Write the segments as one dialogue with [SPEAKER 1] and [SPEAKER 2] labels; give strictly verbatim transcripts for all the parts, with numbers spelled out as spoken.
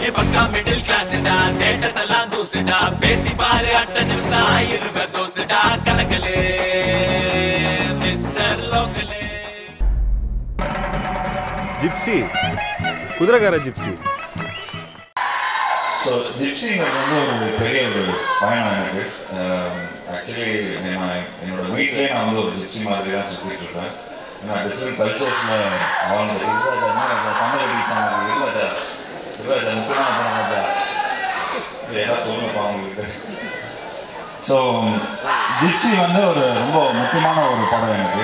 [SPEAKER 1] ஏ பக்கா middle கிளாஸ்டா status எல்லாம் தூசுடா பேசி பாரு அட்ட நிமிஷம் ஆயிருவ தோஸ்துடா கலக்கலே மிஸ்டர் லோக்கலே
[SPEAKER 2] ஜிப்சி குதிரைக்கார ஜிப்சி.
[SPEAKER 3] ஸோ ஜிப்சிங்கிறது வந்து ஒரு பெரிய ஒரு பயணம் எனக்கு. ஆக்சுவலி நான் என்னோட வீட்டிலே நான் வந்து ஒரு ஜிப்சி மாதிரி தான் சுற்றிட்டு இருக்கேன். நான் டிஃப்ரெண்ட் கல்ச்சர்ஸில் வாழ்ந்து தமிழ் அடிச்சாங்க இல்லை இல்லை முக்கியமாக போனாங்க ஏதாவது சொல்லணும்ப்பா அவங்களுக்கு. ஸோ ஜிப்சி வந்து ஒரு ரொம்ப முக்கியமான ஒரு படம் எனக்கு.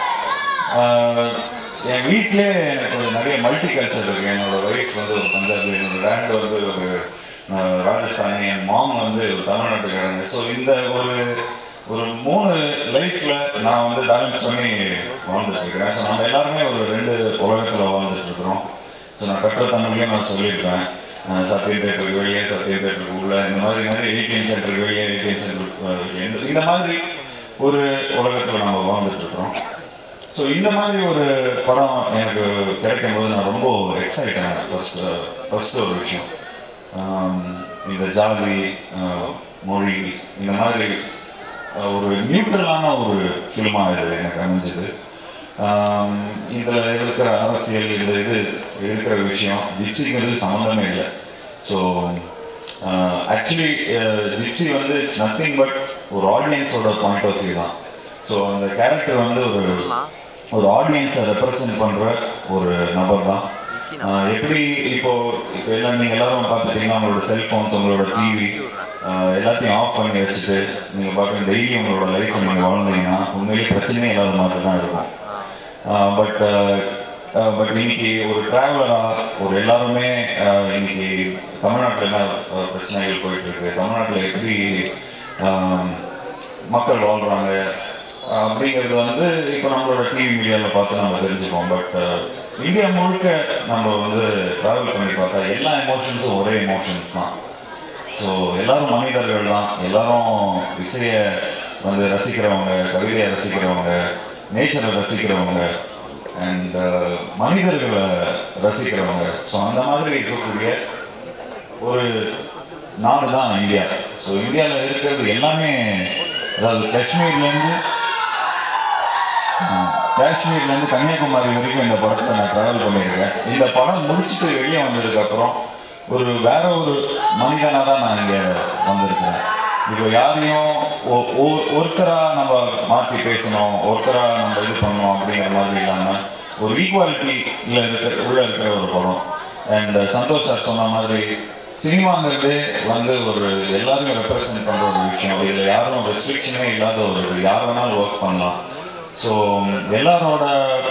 [SPEAKER 3] என் வீட்டிலே எனக்கு ஒரு நிறைய மல்டி கல்ச்சர் இருக்குது. என்னோட ஒய்ஃப் வந்து ஒரு பஞ்சாபி, என்னோட டேட் வந்து ஒரு ராஜஸ்தானி, என் மாம் வந்து ஒரு தமிழ்நாட்டுக்காரங்க. ஸோ இந்த ஒரு ஒரு மூணு லைஃப்பில் நான் வந்து பேலன்ஸ் பண்ணி வாழ்ந்துட்டுருக்கிறேன். ஸோ நம்ம எல்லாருமே ஒரு ரெண்டு உலகத்தில் வாழ்ந்துட்டுருக்குறோம். ஸோ நான் கற்ற தமிழ்லேயும் நான் சொல்லியிருக்கேன், சத்தியம் தேட்டருக்கு வெளியே சத்தியம் தேட்டருக்கு உள்ள இந்த மாதிரி நிறைய ஏடிஎம் சென்டருக்கு வெளியே ஏடிஎம் சென்டருக்கு இந்த மாதிரி ஒரு உலகத்தில் நம்ம வாழ்ந்துட்டுருக்குறோம். ஸோ இந்த மாதிரி ஒரு படம் எனக்கு கிடைக்கும் போது நான் ரொம்ப எக்ஸைட் ஆனேன். ஃபர்ஸ்ட் ஃபர்ஸ்ட் ஒரு விஷயம், இந்த ஜாதி மொழி இந்த மாதிரி ஒரு நியூட்ரலான ஒரு ஃபில்மாக இது எனக்கு அமைஞ்சது. இதில் இருக்கிற அரசியல் இந்த இது இருக்கிற விஷயம் ஜிப்சிங்கிறது சம்மந்தமே இல்லை. ஸோ ஆக்சுவலி ஜிப்சி வந்து இட்ஸ் நத்திங் பட் ஒரு ஆடியன்ஸோட பாயிண்ட் ஆஃப் வியூ தான். ஸோ அந்த கேரக்டர் வந்து ஒரு ஒரு ஆடியன்ஸை ரெப்ரசன்ட் பண்ணுற ஒரு நபர் தான். எப்படி இப்போ இப்போ எல்லாம் நீங்கள் எல்லாரும் பார்த்துட்டீங்கன்னா உங்களோட செல்ஃபோன்ஸ் உங்களோட டிவி எல்லாத்தையும் ஆஃப் பண்ணி வச்சுட்டு நீங்கள் பார்க்க டெய்லி உங்களோட லைஃப்பை நீங்கள் வாழ்ந்தீங்கன்னா உண்மையிலேயே பிரச்சனையே இல்லாத மாதிரி தான் இருக்கும். பட் பட் இன்னைக்கு ஒரு ட்ராவலராக ஒரு எல்லாருமே இன்னைக்கு தமிழ்நாட்டில் என்ன பிரச்சனைகள் போயிட்டுருக்கு, தமிழ்நாட்டில் எப்படி மக்கள் வாழ்கிறாங்க அப்படிங்கிறது வந்து இப்போ நம்மளோட டிவி மீடியாவில் பார்த்து நம்ம தெரிஞ்சுப்போம். பட் இந்தியா முழுக்க நம்ம வந்து ட்ராவல் பண்ணி பார்த்தா எல்லா எமோஷன்ஸும் ஒரே எமோஷன்ஸ் தான். ஸோ எல்லாரும் மனிதர்கள் தான், எல்லாரும் இசையை வந்து ரசிக்கிறவங்க, கவிதையை ரசிக்கிறவங்க, நேச்சரை ரசிக்கிறவங்க அண்ட் மனிதர்களை ரசிக்கிறவங்க. ஸோ அந்த மாதிரி இருக்கக்கூடிய ஒரு நாடு தான் இந்தியா. ஸோ இந்தியாவில் இருக்கிறது எல்லாமே, அதாவது காஷ்மீர்லேருந்து காஷ்மீர்லேருந்து கன்னியாகுமரி வரைக்கும் இந்த படத்தை நான் ட்ராவல் பண்ணியிருக்கேன். இந்த படம் முடிச்சுட்டு வெளியே வந்ததுக்கப்புறம் ஒரு வேற ஒரு மனிதனாக தான் நான் இங்கே வந்திருக்கேன். இப்போ யாரையும் ஒருத்தராக நம்ம மாற்றி பேசணும், ஒருத்தராக நம்ம இது பண்ணணும் அப்படிங்கிற மாதிரி இல்லாமல் ஒரு ஈக்குவாலிட்டியில் இருக்கிற உள்ள இருக்கிற ஒரு படம். அண்ட் சந்தோஷ் சார் சொன்ன மாதிரி சினிமாங்கிறது வந்து ஒரு எல்லாருமே ரெப்ரசன்ட் பண்ணுற ஒரு விஷயம். இதில் யாரும் ரெஸ்ட்ரிக்ஷனே இல்லாத ஒரு யார் வேணாலும் ஒர்க் பண்ணலாம். ஸோ எல்லாரோட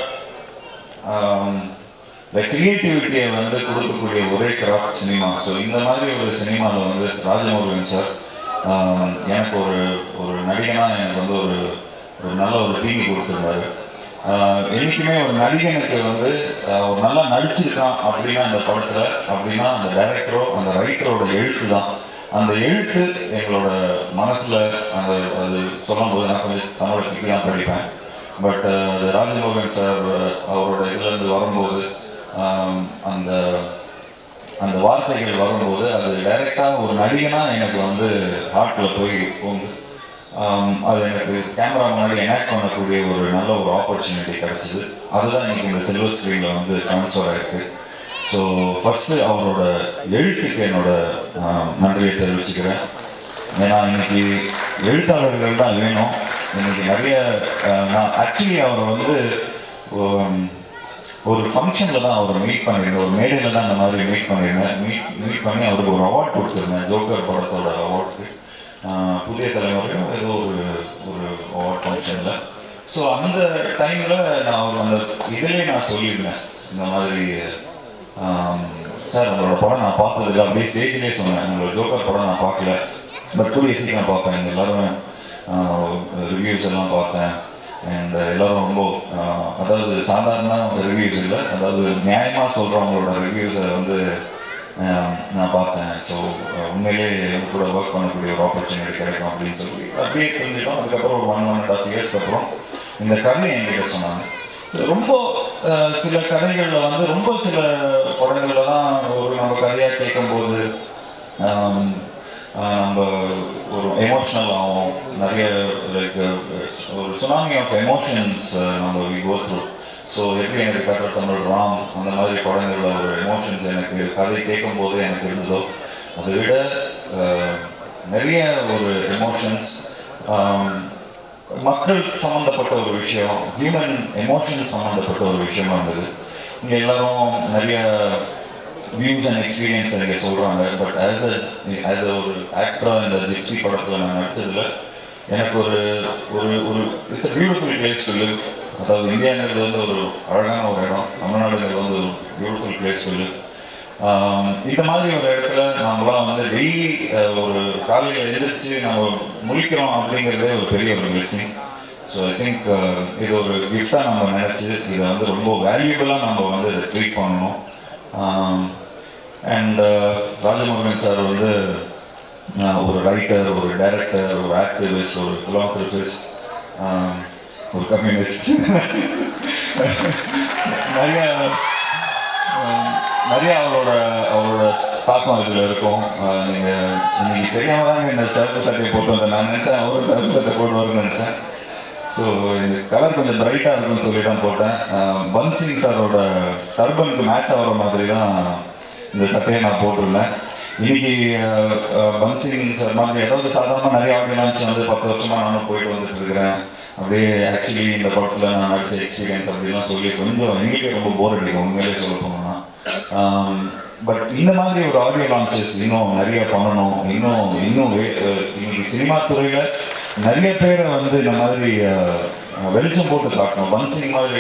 [SPEAKER 3] கிரியேட்டிவிட்டியை வந்து கொடுக்கக்கூடிய ஒரே கிராஃப்ட் சினிமா. ஸோ இந்த மாதிரி ஒரு சினிமாவில் வந்து ராஜமோகன் சார் எனக்கு ஒரு ஒரு நடிகனாக எனக்கு வந்து ஒரு ஒரு நல்ல ஒரு தீனி கொடுத்துருந்தாரு. என்றைக்குமே ஒரு நடிகனுக்கு வந்து ஒரு நல்லா நடிச்சிருக்கான் அப்படின்னா அந்த படத்தில் அப்படின்னா அந்த டைரக்டரோ அந்த ரைட்டரோட எழுத்து தான். அந்த எழுத்து எங்களோட மனசில் அந்த அது சொல்லும்போது நான் கொஞ்சம் தமிழத்துக்கு தான் படிப்பேன். பட் அது ராஜமோகன் சார் அவரோட இதுலேருந்து வரும்போது அந்த அந்த வார்த்தைகள் வரும்போது அது டைரெக்டாக ஒரு நடிகனாக எனக்கு வந்து ஹார்ட்டில் போய் போகுது. அது எனக்கு கேமரா முன்னாடி எனாக்ட் பண்ணக்கூடிய ஒரு நல்ல ஒரு ஆப்பர்ச்சுனிட்டி கிடச்சிது. அதுதான் இன்றைக்கி இந்த சில்வர் ஸ்க்ரீனில் வந்து ட்ரான்ஸ்ஃபர் ஆகிருக்கு. ஸோ ஃபஸ்ட்டு அவரோட எழுத்துக்கு என்னோட நன்றியை தெரிவிச்சுக்கிறேன். ஏன்னா இன்னைக்கு எழுத்தாளர்கள் தான் வேணும். இன்னைக்கு நிறைய நான் ஆக்சுவலி அவரை வந்து ஒரு ஃபங்க்ஷனில் தான் அவரை மீட் பண்ணியிருந்தேன், ஒரு மேடையில் தான் அந்த மாதிரி மீட் பண்ணியிருந்தேன். மீட் மீட் பண்ணி அவருக்கு ஒரு அவார்ட் கொடுத்துருந்தேன், ஜோக்கர் படத்தோட அவார்டுக்கு, புதிய தலைமுறையும் ஏதோ ஒரு ஒரு அவார்ட் ஃபங்க்ஷனில். ஸோ அந்த டைமில் நான் அவர் அந்த இதிலே நான் சொல்லியிருந்தேன் இந்த மாதிரி, சார் உங்களோட படம் நான் பார்த்ததில்ல, அப்படியே ஸ்டேஜ்லேயே சொன்னேன், உங்களோட ஜோக்கர் படம் நான் பார்க்கல, பட் கூடிய சீக்கிரம் பார்ப்பேன். எங்கள் எல்லோரும் ரிவ்யூஸ் எல்லாம் பார்த்தேன். அண்ட் எல்லோரும் ரொம்ப அதாவது சாதாரண ரிவ்யூஸ் இல்லை, அதாவது நியாயமாக சொல்கிறவங்களோட ரிவ்யூஸை வந்து நான் பார்த்தேன். ஸோ உண்மையிலே கூட ஒர்க் பண்ணக்கூடிய ஒரு ஆப்பர்ச்சுனிட்டி கிடைக்கும் அப்படின்னு சொல்லி அப்படியே தெரிஞ்சுட்டோம். அதுக்கப்புறம் ஒரு ஒன் ஒன் அண்ட் ஹாஃப் இயர்ஸ்க்கு அப்புறம் இந்த கதை என்கிட்ட சொன்னாங்க. ரொம்ப சில கதைகளில் வந்து ரொம்ப சில படங்களில் தான் ஒரு நம்ம கதை கதையாக கேட்கும்போது நம்ம ஒரு எமோஷ்னல் ஆகும். நிறைய லைக் ஒரு சுனாமி ஆஃப் எமோஷன்ஸ் நம்ம வி கோ த்ரூ. ஸோ எப்படி எனக்கு கட்டர் தமிழ் ராம் அந்த மாதிரி படங்களோட ஒரு எமோஷன்ஸ் எனக்கு கதை கேட்கும்போது எனக்கு இருந்ததோ அதை விட நிறைய ஒரு எமோஷன்ஸ் மக்கள் சம்மந்தப்பட்ட ஒரு விஷயம், ஹியூமன் எமோஷன் சம்மந்தப்பட்ட ஒரு விஷயமா இருந்தது. இங்கே எல்லாரும் நிறைய வியூஸ் அண்ட் எக்ஸ்பீரியன்ஸ் எனக்கு சொல்கிறாங்க. But as a as a ஒரு ஆக்டராக இந்த ஜிப்சி படத்தில் நான் நடித்ததில் எனக்கு ஒரு ஒரு ஒரு it's beautiful place to live. அதாவது இந்தியாங்கிறது வந்து ஒரு அழகான ஒரு இடம், தமிழ்நாடுங்கிறது வந்து ஒரு பியூட்டிஃபுல் பிளேஸ் டு லிவ். இந்த மாதிரி ஒரு இடத்துல நம்மளாம் வந்து டெய்லி ஒரு காலையில் எதிர்த்து நம்ம முழிக்கிறோம் அப்படிங்கிறதே ஒரு பெரிய ஒரு பிளெஸிங். ஸோ ஐ திங்க் இது ஒரு கிஃப்டாக நம்ம நினச்சி இதை வந்து ரொம்ப வேல்யூபிளாக நம்ம வந்து இதை ட்ரீட் பண்ணணும். அண்ட் ராஜமுருகன் சார் வந்து ஒரு ரைட்டர், ஒரு டைரக்டர், ஒரு ஆக்டிவிஸ்ட், ஒரு ஃபிலாந்த்ரபிஸ்ட், ஒரு கம்யூனிஸ்ட், நிறைய நிறைய அவரோட அவரோட தாக்கம் இதில் இருக்கும். நீங்கள் இன்னைக்கு தெரியாம தாங்க இந்த சிறப்பு சட்டையை போட்டு வந்தேன். நான் நினச்சேன் அவரும் சிறப்பு சட்டை போட்டு வரும்னு நினச்சேன். ஸோ இந்த கலர் கொஞ்சம் பிரைட்டாக இருக்குன்னு சொல்லி தான் போட்டேன். பன்சிங் சாரோட டர்பனுக்கு மேட்ச் ஆகிற மாதிரி தான் இந்த சட்டையை நான் போட்டிருந்தேன். இன்னைக்கு பன்சிங் சார் மாதிரி ஏதாவது சாதாரணமாக நிறைய ஆடியோ லான்ச் வந்து பத்து வருஷமாக நானும் போயிட்டு வந்துட்டு இருக்கிறேன். அப்படியே ஆக்சுவலி இந்த படத்தில் நான் நடிச்ச எக்ஸ்பீரியன்ஸ் அப்படிலாம் சொல்லி கொஞ்சம் எங்களுக்கே ரொம்ப போர் அடிக்கும் உண்மையிலே சொல்ல போனோம்னா. பட் இந்த மாதிரி ஒரு ஆடியோ லான்ச்சஸ் இன்னும் நிறைய பண்ணணும். இன்னும் இன்னும் இன்னைக்கு சினிமா துறையில் நிறைய பேரை வந்து இந்த மாதிரி வெளிச்சம் போட்டு காட்டணும். பன்சிங் மாதிரி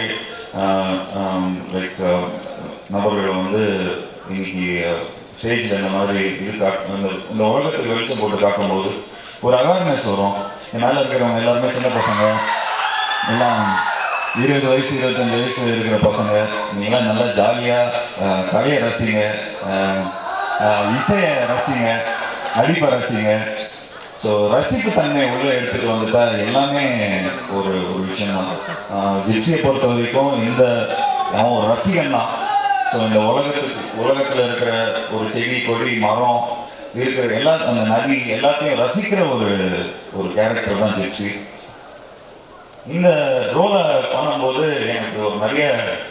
[SPEAKER 3] லைக் நபர்களை வந்து இன்னைக்கு ஸ்டேஜில் இந்த மாதிரி இது காட்டு இந்த உலகத்துக்கு வெளிச்சம் போட்டு காட்டும்போது ஒரு அவேர்னஸ் வரும். மேலே இருக்கிறவங்க எல்லாருமே சின்ன பசங்க, எல்லாம் இருபது வயசு இருபத்தஞ்சு வயசு இருக்கிற பசங்க, நீங்களாம் நல்லா ஜாலியாக கலையை ரசிங்க, இசையை ரசிங்க, நடிப்பை ரசிங்க. ஸோ ரசிப்பு தன்மை உள்ளே எடுத்துகிட்டு வந்துட்டா எல்லாமே ஒரு ஒரு விஷயம் தான். ஜிப்சியை பொறுத்த வரைக்கும் இந்த அவன் ஒரு ரசிகன் தான். ஸோ இந்த உலகத்துக்கு உலகத்தில் இருக்கிற ஒரு செடி, கொடி, மரம் இருக்கிற எல்லா அந்த நதி எல்லாத்தையும் ரசிக்கிற ஒரு ஒரு கேரக்டர் தான் ஜிப்சி. இந்த ரோலை பண்ணும்போது எனக்கு ஒரு நிறைய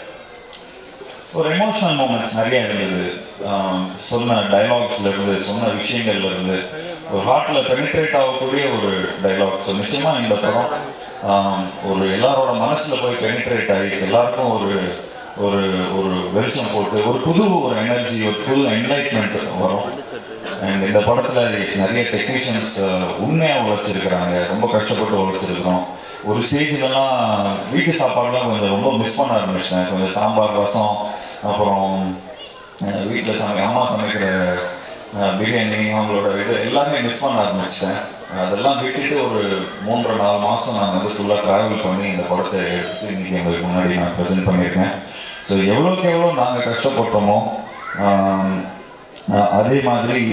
[SPEAKER 3] ஒரு எமோஷனல் மூமெண்ட்ஸ் நிறைய இருந்தது. சொன்ன டைலாக்ஸ்ல இருந்து, சொன்ன விஷயங்கள்ல இருந்து ஒரு ஹார்ட்ல பெனிட்ரேட் ஆகக்கூடிய ஒரு டைலாக். ஸோ நிச்சயமா இந்த படம் ஒரு எல்லாரோட மனசுல போய் பெனிட்ரேட் ஆகி எல்லாருக்கும் ஒரு ஒரு ஒரு வெளிச்சம் போட்டு ஒரு புது ஒரு எனர்ஜி, ஒரு புது என்லைட்மெண்ட் வரும். அண்ட் இந்த படத்தில் நிறைய டெக்னீஷியன்ஸ் உண்மையாக உழைச்சிருக்கிறாங்க, ரொம்ப கஷ்டப்பட்டு உழைச்சிருக்கிறோம். ஒரு ஸ்டேஜ்லலாம் வீட்டு சாப்பாடுலாம் கொஞ்சம் ரொம்ப மிஸ் பண்ண ஆரம்பிச்சிட்டேன். கொஞ்சம் சாம்பார், ரசம், அப்புறம் வீட்டில் சமை அம்மா சமைக்கிற பிரியாணி, அவங்களோட இது எல்லாமே மிஸ் பண்ண ஆரம்பிச்சிட்டேன். அதெல்லாம் விட்டுட்டு ஒரு மூன்று நாலு மாதம் நான் வந்து ஃபுல்லாக ட்ராவல் பண்ணி இந்த படத்தை எடுத்து இன்றைக்கி எங்களுக்கு முன்னாடி நான் ப்ரெசென்ட் பண்ணியிருக்கேன். ஸோ எவ்வளோக்கு எவ்வளோ நாங்கள் கஷ்டப்பட்டோமோ அதே மாதிரி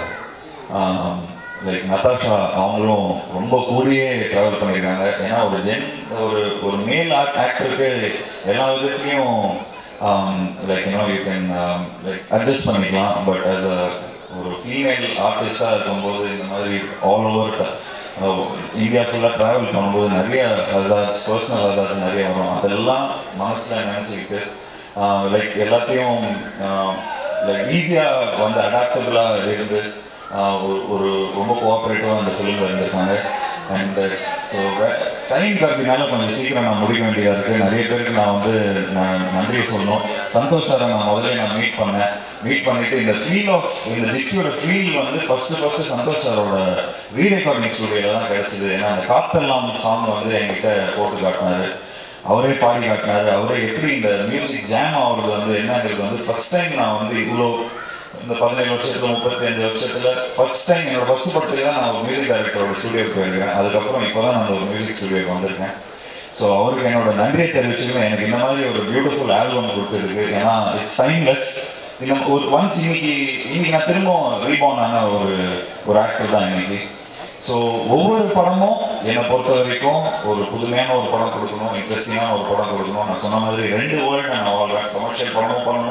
[SPEAKER 3] லைக் நதாஷா அவங்களும் ரொம்ப கூடியே ட்ராவல் பண்ணியிருக்காங்க. ஏன்னா ஒரு ஜென் ஒரு ஒரு மேல் ஆக்டருக்கு எல்லா விதத்துலையும் like you know you can like adjust பண்ணிக்கலாம். பட் ஆஸ் அ ஒரு ஃபீமேல் ஆர்டிஸ்டாக இருக்கும்போது இந்த மாதிரி ஆல் ஓவர் இந்தியா ஃபுல்லாக ட்ராவல் பண்ணும்போது நிறைய ஹசார்ட்ஸ், பர்சனல் ஹசார்ட்ஸ் நிறைய வரும். அதெல்லாம் மனசில் நினச்சிக்கிட்டு லைக் எல்லாத்தையும் லைக் ஈஸியாக வந்து அடாப்டபுளாக இருந்து ஒரு ரொம்ப கோஆப்ரேட்டிவாக அந்த ஃபிலிமில் இருந்திருக்காங்க. அண்ட் ஸோ டைம் காப்பினால கொஞ்சம் சீக்கிரம் நான் முடிக்க வேண்டியதாக இருக்குது. நிறைய பேருக்கு நான் வந்து நான் நன்றியை சொல்லணும். சந்தோஷ் சாரை நான் முதல்ல நான் மீட் பண்ணேன். மீட் பண்ணிவிட்டு இந்த ஃபீல் ஆஃப் இந்த ஜிப்சியோட ஃபீல் வந்து ஃபஸ்ட்டு ஃபஸ்ட்டு சந்தோஷ் சாரோட ரீரெக்கார்டிங் ஸ்டுடியோவில் தான் கிடச்சிது. ஏன்னா அந்த காத்தெல்லாம் சாங் வந்து என்கிட்ட போட்டு காட்டினார், அவரே பாடி காட்டினார். அவரே எப்படி இந்த மியூசிக் ஜாம் ஆகுறது வந்து என்னங்கிறது வந்து ஃபஸ்ட் டைம் நான் வந்து இவ்வளோ இந்த பதினேழு வருஷத்துல முப்பத்தி அஞ்சு வருஷத்துல ஃபர்ஸ்ட் டைம் என்னோட ஃபர்ஸ்ட் படத்துக்கு தான் நான் ஒரு மியூசிக் டைரக்டரோட ஸ்டுடியோக்கு போயிருக்கேன். அதுக்கப்புறம் இப்போ தான் நான் ஒரு மியூசிக் ஸ்டுடியோக்கு வந்திருக்கேன். ஸோ அவருக்கு என்னோட நன்றியை தெரிவிச்சுக்கணும். எனக்கு இந்த மாதிரி ஒரு பியூட்டிஃபுல் ஆல்பம் கொடுத்துருக்கு. ஏன்னா இட்ஸ் டைம்லெஸ். இன்னும் ஒரு ஒன்ஸ் இன்னைக்கு இன்னைக்கு நான் திரும்பவும் ரீபவுண்ட் ஆன ஒரு ஒரு ஆக்டர் தான் இன்னைக்கு. ஸோ ஒவ்வொரு படமும் என்னை பொறுத்த வரைக்கும் ஒரு புதுமையான ஒரு படம் கொடுக்கணும், இன்ட்ரெஸ்டிங்கான ஒரு படம் கொடுக்கணும். நான் சொன்ன மாதிரி ரெண்டு வேர்ல்டு நான் வாழ்றேன். கமர்ஷியல் படமும் பண்ணணும்,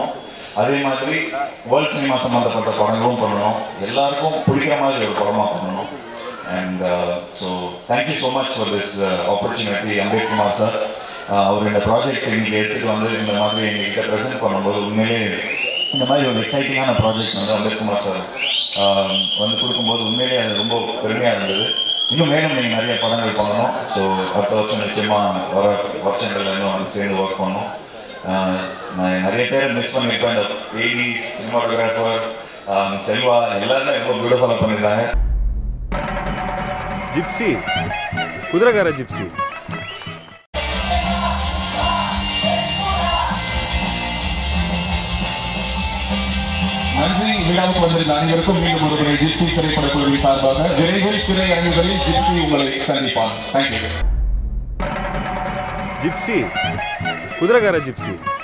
[SPEAKER 3] அதே மாதிரி வேர்ல்ட் சினிமா சம்மந்தப்பட்ட படங்களும் பண்ணணும், எல்லாருக்கும் பிடிக்கிற மாதிரி ஒரு படமாக பண்ணணும். And so thank you so much for this opportunity Ambethkumar sir. அவர் இந்த ப்ராஜெக்ட் இன்னைக்கு எடுத்துகிட்டு வந்து இந்த மாதிரி எங்ககிட்ட ப்ரெசென்ட் பண்ணும்போது உண்மையிலே இந்த மாதிரி ஒரு எக்ஸைட்டிங்கான ப்ராஜெக்ட் வந்து அம்பேத்குமார் சார் வந்து கொடுக்கும்போது உண்மையிலே அது ரொம்ப பெருமையாக இருந்தது. இன்னும் மேலும் நீங்கள் நிறைய படங்கள் பண்ணணும். ஸோ அடுத்த வருஷம் நிச்சயமாக வர வருஷங்கள் இன்னும் வந்து சேர்ந்து ஒர்க் பண்ணணும். நான் நிறைய பேர் மிஸ் பண்ணியிருப்பேன். இந்த எயிட்டிஸ் சினிமாட்டோகிராஃபர் செல்வா எல்லாருமே ரொம்ப பியூட்டிஃபுல்லாக பண்ணியிருந்தாங்க.
[SPEAKER 2] ஜிப்சி, குதிரைக்கார ஜிப்சி.
[SPEAKER 4] நன்றி. விழாவுக்கு வந்திருந்த அனைவருக்கும் மீண்டும் ஒரு முறை ஜிப்சி திரைப்பட குழுவின் சார்பாக விரைவில் திரையரங்குகளில் ஜிப்சி உங்களை சந்திப்பார். தேங்க்யூ.
[SPEAKER 2] ஜிப்சி, குதிரைக்கார ஜிப்சி.